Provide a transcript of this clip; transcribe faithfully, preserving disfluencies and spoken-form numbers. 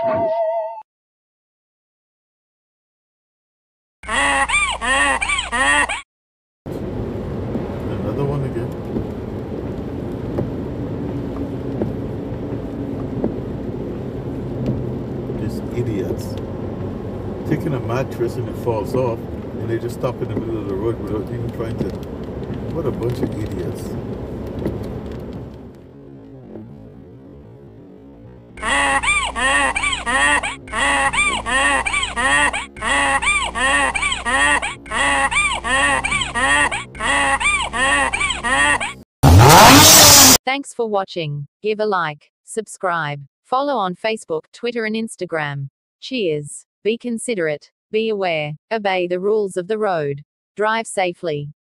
Another one again. These idiots. Taking a mattress and it falls off, and they just stop in the middle of the road without even trying to. What a bunch of idiots. Thanks for watching. Give a like, subscribe, follow on Facebook, Twitter and Instagram. Cheers. Be considerate, be aware, obey the rules of the road. Drive safely.